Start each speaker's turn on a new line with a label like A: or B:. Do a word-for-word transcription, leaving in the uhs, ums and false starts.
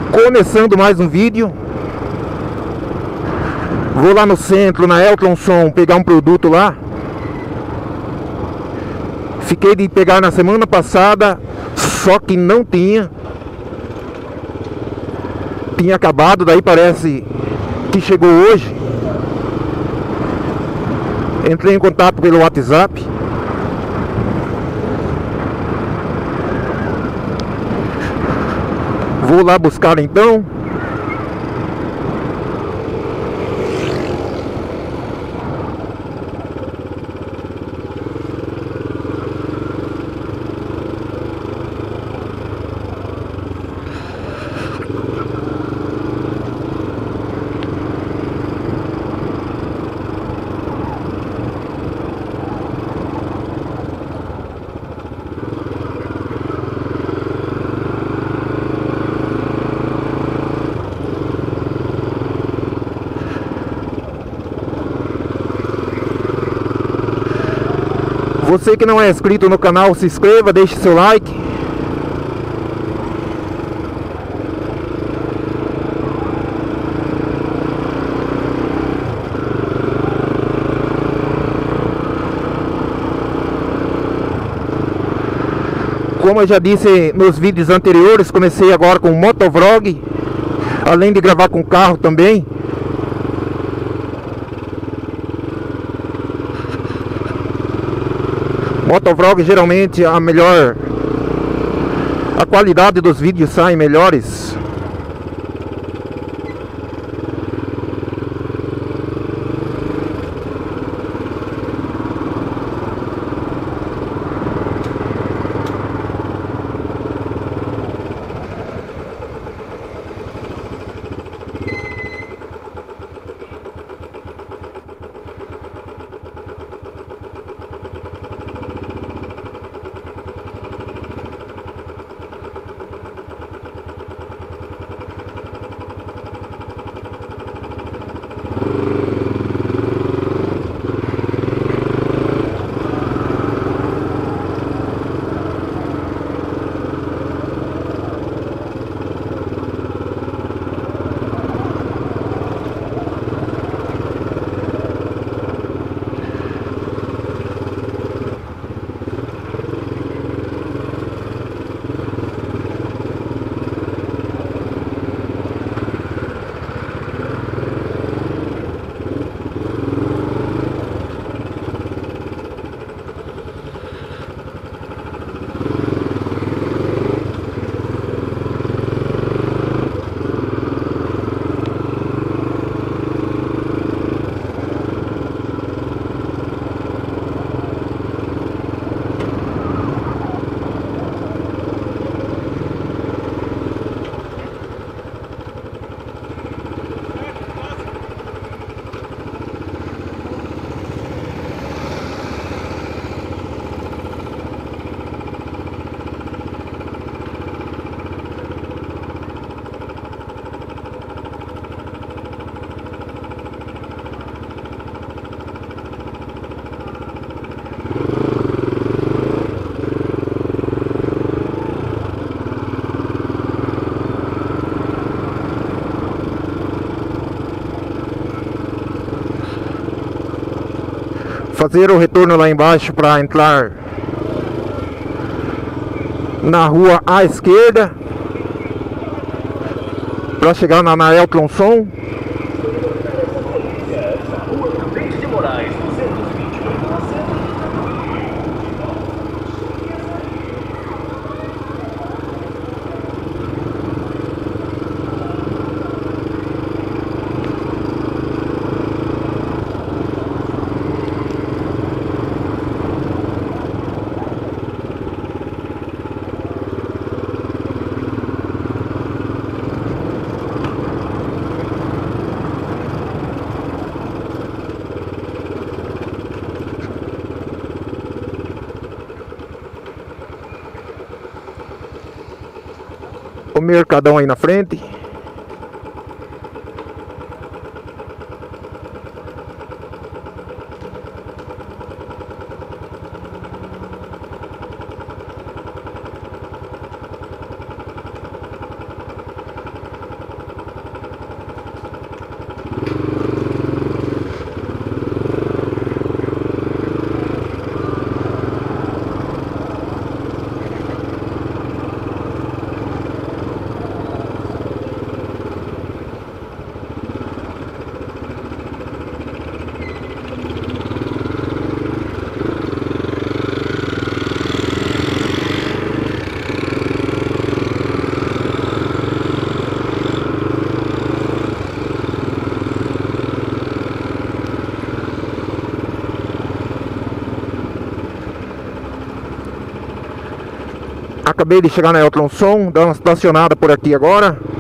A: Começando mais um vídeo. Vou lá no centro, na Elton Som, pegar um produto lá. Fiquei de pegar na semana passada, só que não tinha. Tinha acabado, daí parece que chegou hoje. Entrei em contato pelo WhatsApp. Vou lá buscar então. Você que não é inscrito no canal, se inscreva, deixe seu like. Como eu já disse nos vídeos anteriores, comecei agora com motovlog, além de gravar com carro também. Motovlog geralmente a melhor, a qualidade dos vídeos sai melhores. Fazer o retorno lá embaixo para entrar na rua à esquerda, para chegar na, na Elton Som. O mercadão aí na frente. acabei de chegar na Eltron Som, dar uma estacionada por aqui agora.